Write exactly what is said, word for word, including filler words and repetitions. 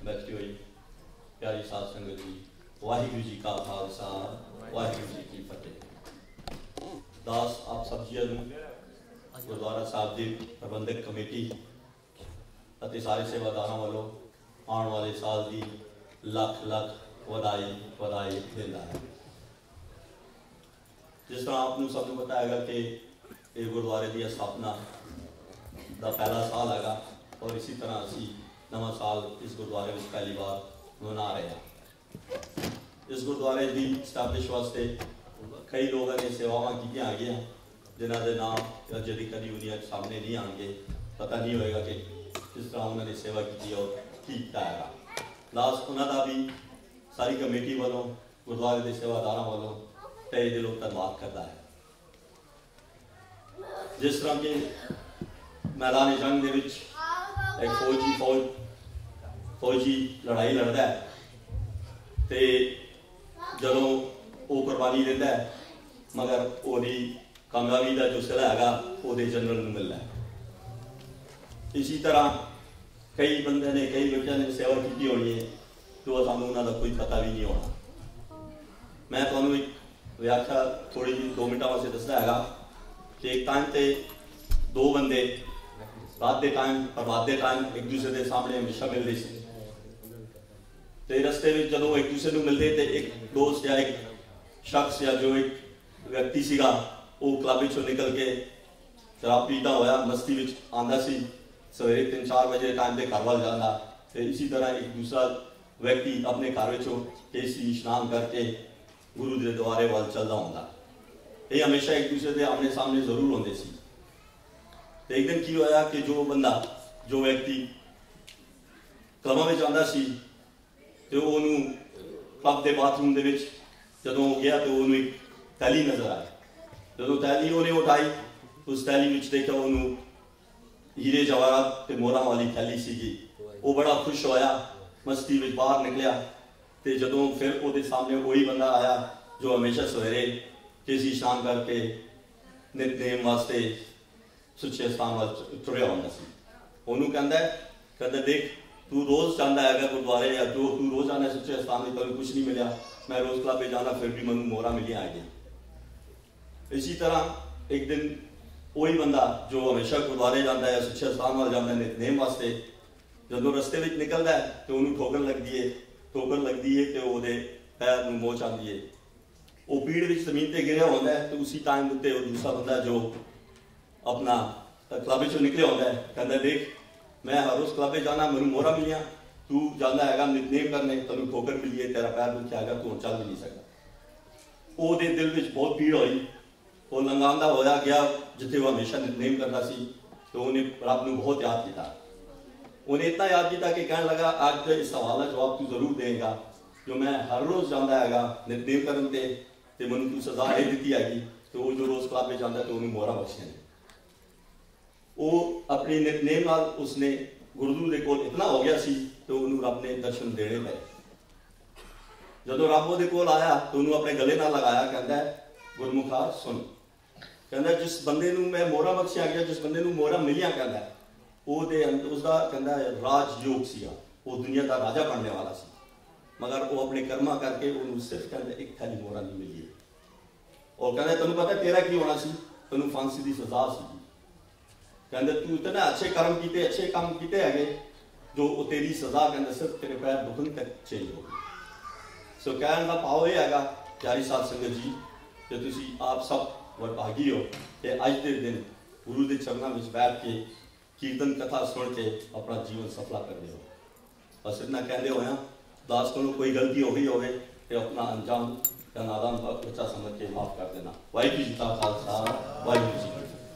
बैठी हुई प्यारी साध संगत जी, वाहिगुरू जी का खालसा वाहिगुरू जी की फतेह। दास आप सब जी गुरुद्वारा साहब की प्रबंधक कमेटी ਅਤੇ ਸਾਰੇ ਸੇਵਾਦਾਰਾਂ ਵੱਲੋਂ ਆਉਣ ਵਾਲੇ ਸਾਲ ਦੀ ਲੱਖ ਲੱਖ ਵਧਾਈ ਵਧਾਈ ਦਿੰਦਾ ਹੈ। ਜਿਸ ਤਰ੍ਹਾਂ ਆਪ ਨੂੰ ਸਭ ਨੂੰ ਪਤਾ ਹੈਗਾ ਕਿ ਇਹ ਗੁਰਦੁਆਰੇ ਦੀ ਸਥਾਪਨਾ ਦਾ ਪਹਿਲਾ ਸਾਲ ਹੈਗਾ ਔਰ ਇਸੇ ਤਰ੍ਹਾਂ ਅਸੀਂ ਨਵਾਂ ਸਾਲ ਇਸ ਗੁਰਦੁਆਰੇ ਵਿੱਚ ਪਹਿਲੀ ਵਾਰ ਮਨਾ ਰਹੇ ਹਾਂ। ਇਸ ਗੁਰਦੁਆਰੇ ਦੀ ਸਟੈਬਲਿਸ਼ ਵਾਸਤੇ ਕਈ ਲੋਕਾਂ ਨੇ ਸੇਵਾਵਾਂ ਕੀਤੀਆਂ ਹੈਗੀਆਂ ਜਿਨ੍ਹਾਂ ਦੇ ਨਾਮ ਅਜੇ ਕਦੀ ਦੁਨੀਆ ਸਾਹਮਣੇ ਨਹੀਂ ਆਉਣਗੇ, ਪਤਾ ਨਹੀਂ ਹੋਏਗਾ ਕਿ किस तरह उन्होंने सेवा की और किया है। लास्ट उन्होंने भी सारी कमेटी वालों गुरुद्वारे के सेवादारों वालों तय दिलों धन्यवाद करता है। जिस तरह के मैदान जंग के एक फौजी फौज फौजी लड़ाई लड़ता है तो जदों वो कुर्बानी देता है मगर वो कामयाबी का जो सिला है वो जनरल को मिलता है। इसी तरह कई बंदे ने कई बच्चों ने सेवा की होनी है तो सानू उन्होंने कोई पता भी नहीं होना। मैं तुहानू एक व्याख्या थोड़ी जी दो मिनट वास्ते दसदा हैगा कि एक टाइम ते दो बंदे रात के टाइम प्रभात के टाइम एक दूसरे के सामने हमेशा मिलते थे तो रस्ते में जदों एक दूसरे को मिलते तो एक दोस्त या एक शख्स या जो एक व्यक्ति सीगा वो क्लब विचों निकल के शराब पीता होया मस्ती विच आंदा सी, सवेरे तीन चार बजे टाइम से घर वाल जाता तो इसी तरह एक दूसरा व्यक्ति अपने घर में केसी स्नान करके गुरु के द्वारे वाल चलता होंदा। ये हमेशा एक दूसरे के आमने सामने जरूर होंगे सी। तो एक दिन की होया कि जो बंदा जो व्यक्ति क्लबों में जाता सी तो उन्होंने क्लब के बाथरूम के जदों गया तो उन्होंने एक थैली नजर आई। जो थैली उन्हें उठाई उस थैली में देखा उन्होंने हीरे जवाहरात ते मोहरा वाली थैली सीगी। वो बड़ा खुश होया मस्ती में बाहर निकलिया तो जदों फिर वो सामने वही बंदा आया जो हमेशा सवेरे केसी स्नान करके नितनेम वास्ते सुचे स्थान वाल तुरया होंदा सी। उन्होंने कहता है कहता देख तू रोज़ जाता है गुरुद्वारे या जो तू रोज़ आना सुचे स्थान में कभी कुछ नहीं मिला, मैं रोज़ क्लब में जाना फिर भी मैं मोहरा मिलिया आ गई। इसी तरह एक दिन वही बंदा जो हमेशा गुरुद्वारे जाता है सुचे स्थान वाल जाता है नितनेम वास्ते जो रस्ते में निकलता है तो उन्होंने ठोकर लगती है ठोकर लगती है तो वो पैर में मोच आती है, वो पीड़ में जमीन पर गिरया होता है तो उसी टाइम उत्ते दूसरा बंदा जो अपना क्लब चो निकले होता है कहता देख मैं हर रोज़ क्लब में जाना मैं मोहरा मिलिया, तू जाना है नितनेम करने तेन ठोकर मिली है तेरा पैर दुखिया है तू चल भी नहीं सकता। वो दिल में बहुत पीड़ हुई, वो लंघांदा होया गया जिथे वो हमेशा नितनेम करता सी तो उन्हें रब को बहुत याद किया। उन्हें इतना याद किया कि कहने लगा आज तो इस सवाल का जवाब तू जरूर देगा जो मैं हर रोज़ जाता है नितनेम करने ते मैंने तू सजा ये दी हैगी तो वो जो रोज़ क्लब में जाता तो उन्हें मोहरा बख्शिया ने। वो अपनी नितनेम नाल उसने गुरुदू के कोल इतना हो गया सी तो उन्होंने रब ने दर्शन देने पे जो रब वो कोल आया तो उन्होंने अपने गले नाल लगाया कहता है गुरमुखा सुन कहता जिस बंदे नूं मैं मोहरा बख्शिया गया जिस बंदे नूं मोहरा मिलिया कहता है वो दे उसका कहता है राजयोग सीगा, वो दुनिया का राजा बनने वाला सी मगर वो अपने कर्मा करके उन्होंने सिर्फ कहते एक थैली मोहरा नहीं मिली है और कहते तेन पता तेरा की होना सी तेन फांसी की सजा सी। कहते तू इतने अच्छे कर्म किए अच्छे काम किए है जो तेरी सजा कहते सिर्फ तेरे पैर दुखन तक चेंज हो गई। सो कहने का भाव यह है प्यारी साध संगत जी जो तुसी आप सब वरभागी हो कि अज के दिन गुरु के चरणों में बैठ के कीर्तन कथा सुन के अपना जीवन सफला करते हो। बस इतना कहते हो दास को कोई गलती हो गई हो तो अपना अंजाम या नादान बच्चा समझ के माफ़ कर देना। वाहिगुरू जी का खालसा वाहिगुरू जी की फतेह।